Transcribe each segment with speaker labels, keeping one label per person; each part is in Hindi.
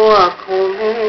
Speaker 1: आंखों में,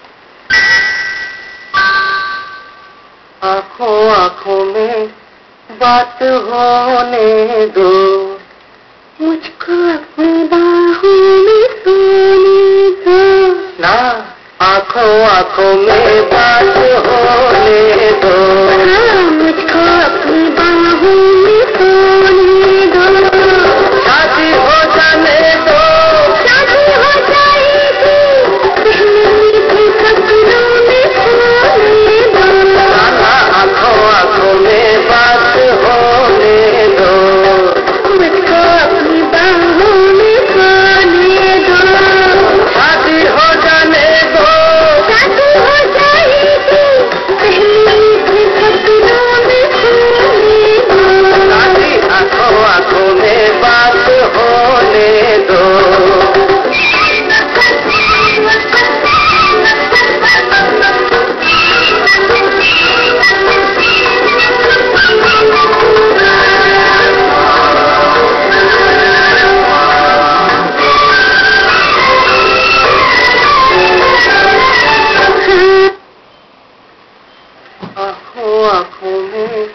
Speaker 1: आंखों आंखों में बात होने दो,
Speaker 2: मुझको अपनी बाहों में सोने दो।
Speaker 1: ना आंखों आंखों में बात होने दो,
Speaker 2: हाँ, मुझको अपनी बाहों में सोने दो।
Speaker 1: शादी हो जाने दो,
Speaker 2: शादी हो जाएगी, पहले मीठे सपनों में खोने दो।
Speaker 1: ना आंखों आंखों में बात होने दो,
Speaker 2: मुझको अपनी बाहों में सोने दो।
Speaker 1: शादी हो जाने दो,
Speaker 2: शादी हो जाएगी, पहले मीठे सपनों में खोने दो।
Speaker 1: शादी आंखों आंखों में बात होने दो। आंखों आंखों में,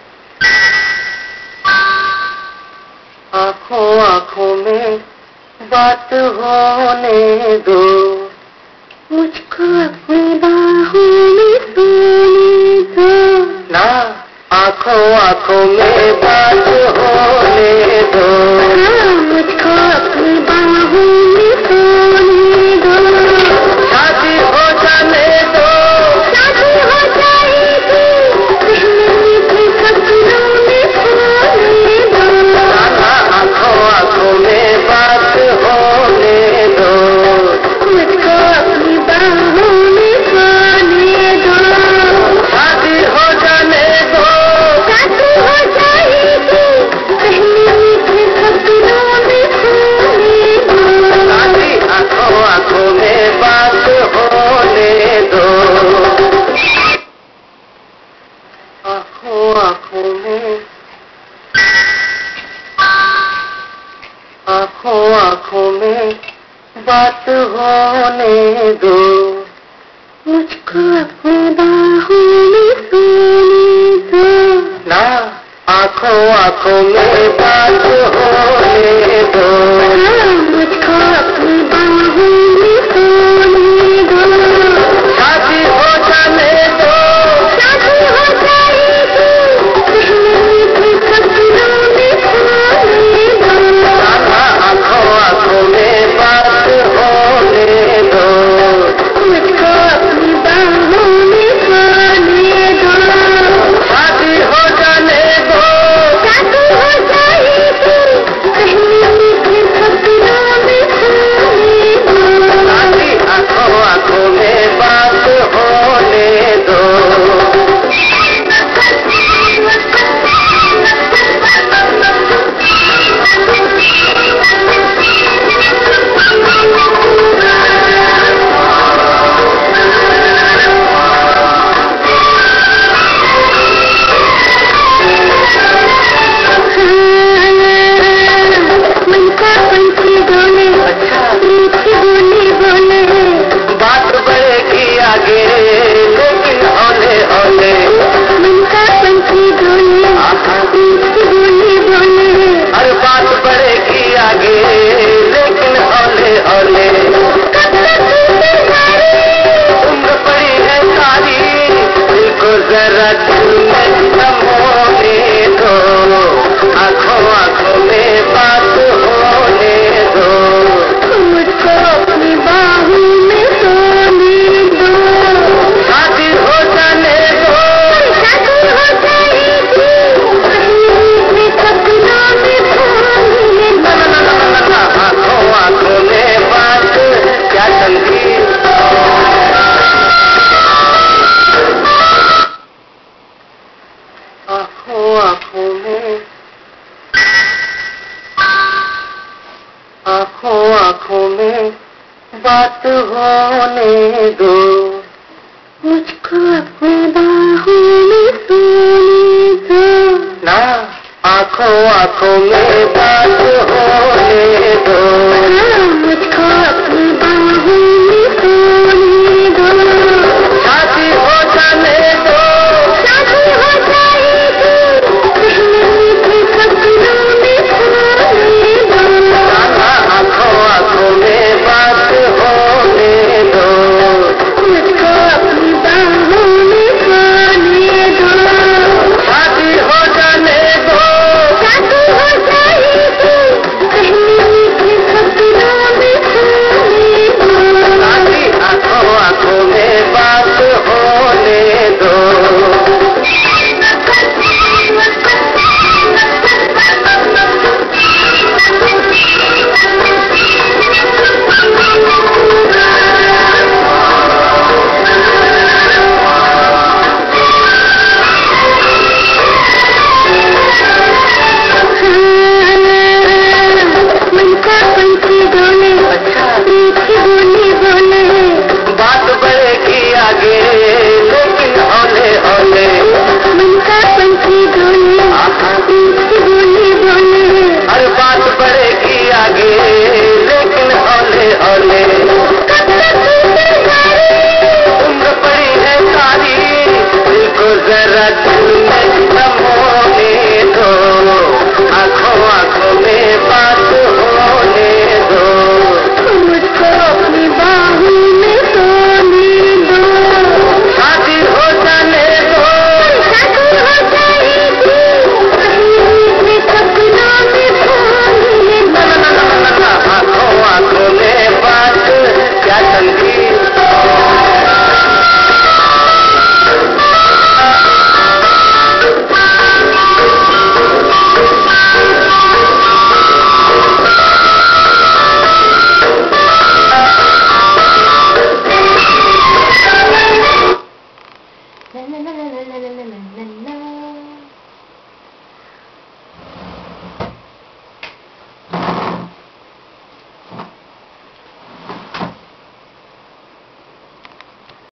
Speaker 1: आंखों आंखों में बात होने दो,
Speaker 2: मुझको अपनी बाहों में सोने दो।
Speaker 1: ना आंखों आंखों में बात होने दो,
Speaker 2: हाँ, मुझको अपनी बाहों में सोने दो।
Speaker 1: शादी हो जाने दो,
Speaker 2: शादी हो जाएगी, पहले मीठे सपनों में खोने दो।
Speaker 1: ना आंखों आंखों में बात होने दो,
Speaker 2: मुझको अपनी बाहों में सोने दो।
Speaker 1: शादी हो जाने दो,
Speaker 2: शादी हो जाएगी, पहले मीठे सपनों में खोने दो।
Speaker 1: शादी आंखों आंखों में बात होने दो, आंखों आंखों में, आंखों आंखों में बात होने दो,
Speaker 2: मुझको अपनी बाहों में सोने दो।
Speaker 1: ना आंखों आंखों में बात होने दो,
Speaker 2: हाँ, मुझको अपनी बाहों में सोने दो।
Speaker 1: शादी हो जाने दो,
Speaker 2: शादी हो जाएगी, पहले मीठे सपनों में खोने दो।
Speaker 1: ना आंखों आंखों में बात होने दो,
Speaker 2: मुझको अपनी बाहों में सोने दो।
Speaker 1: शादी हो जाने दो,
Speaker 2: शादी हो जाएगी, पहले मीठे सपनों में खोने दो।
Speaker 1: शादी आंखों आंखों में बात होने दो,
Speaker 2: मन का पंछी डोले, मीठी बोली बोले।
Speaker 1: बात बढ़ेगी आगे लेकिन हौले हौले,
Speaker 2: मन का पंछी डोले, मीठी बोली बोले।
Speaker 1: हर बात बढ़ेगी आगे लेकिन हौले हौले,
Speaker 2: कब तक इंतजारी,
Speaker 1: उम्र पड़ी है सारी, दिल को जरा दिल में समोने दो, आंखों आंखों में बात होने दो,
Speaker 2: मुझको अपनी बाहों में सोने दो।
Speaker 1: शादी हो जाने दो,
Speaker 2: शादी हो जाएगी, पहले मीठे सपनों में खोने दो।
Speaker 1: ना आंखों आंखों में बात क्या समझी, आंखों आंखों में, आंखों आंखों में बात होने दो,